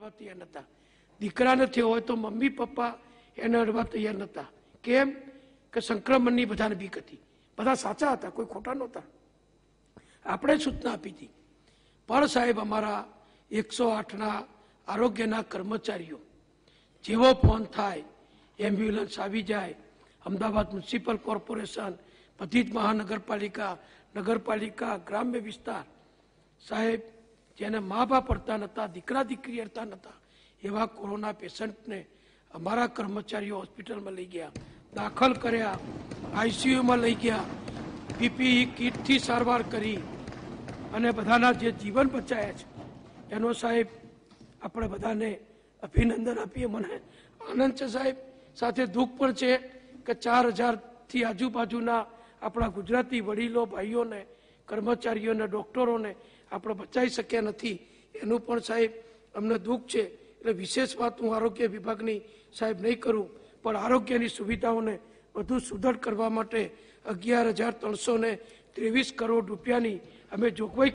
અડવા તૈયાર નહોતા. દીકરાને થયો હોય તો મમ્મી પપ્પા એને અડવા તૈયાર નહોતા. કેમ કે સંક્રમણની બધાને બીક હતી. બધા સાચા હતા, કોઈ ખોટા નહોતા. આપણે સૂચના આપી હતી. પણ સાહેબ અમારા 108ના આરોગ્યના કર્મચારીઓ જેવો ફોન થાય, એમ્બ્યુલન્સ આવી જાય, અમદાવાદ મ્યુનિસિપલ કોર્પોરેશન, બધી જ મહાનગરપાલિકા, નગરપાલિકા, ગ્રામ્ય વિસ્તાર, સાહેબ જેને મા બાપ પડતા નહોતા, દીકરા દીકરી અડતા નહોતા, એવા કોરોના પેશન્ટને અમારા કર્મચારીઓ હોસ્પિટલમાં લઈ ગયા, દાખલ કર્યા, આઈસીયુમાં લઈ ગયા, પીપીઈ કીટથી સારવાર કરી અને બધાના જે જીવન બચાયા છે એનો સાહેબ આપણે બધાને અભિનંદન આપીએ. મને આનંદ છે સાહેબ, સાથે દુઃખ પણ છે કે 4000થી આજુબાજુના આપણા ગુજરાતી વડીલો ભાઈઓને, કર્મચારીઓને, ડૉક્ટરોને આપણે બચાવી શક્યા નથી. એનું પણ સાહેબ અમને દુઃખ છે. એટલે વિશેષ વાત હું આરોગ્ય વિભાગની સાહેબ નહીં કરું, પણ આરોગ્યની સુવિધાઓને વધુ સુદૃઢ કરવા માટે 11,323 કરોડ રૂપિયાની અમે જોગવાઈ